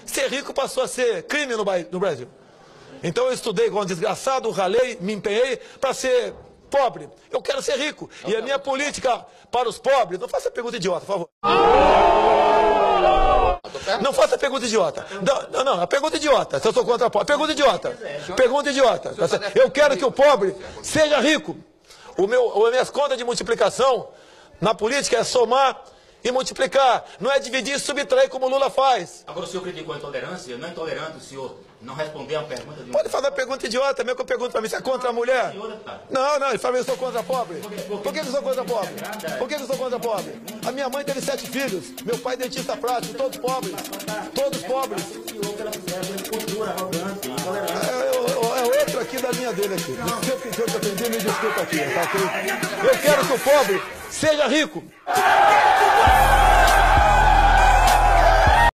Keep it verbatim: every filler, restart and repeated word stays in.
ser rico passou a ser crime no Brasil. Então eu estudei com um desgraçado, ralei, me empenhei para ser pobre. Eu quero ser rico. E a minha política para os pobres... Não faça pergunta idiota, por favor. Não faça pergunta idiota. Não, não, a pergunta idiota. Se eu sou contra a pobre. Pergunta idiota. Pergunta idiota. Eu quero que o pobre seja rico. O meu, as minhas contas de multiplicação na política é somar e multiplicar. Não é dividir e subtrair como o Lula faz. Agora o senhor criticou a intolerância. Não é intolerante o senhor não responder a pergunta de um... Pode fazer uma pergunta idiota, mesmo que eu pergunto para mim, você é contra a mulher? Não, não, ele fala que eu sou contra a pobre. Por que eu sou contra a pobre? Por que eu sou contra a pobre? A minha mãe teve sete filhos, meu pai dentista prático, todos pobres. Todos pobres. É, é outro aqui da linha dele aqui. Se eu quiser aprender, me desculpa aqui, tá ok? Eu quero que o pobre seja rico.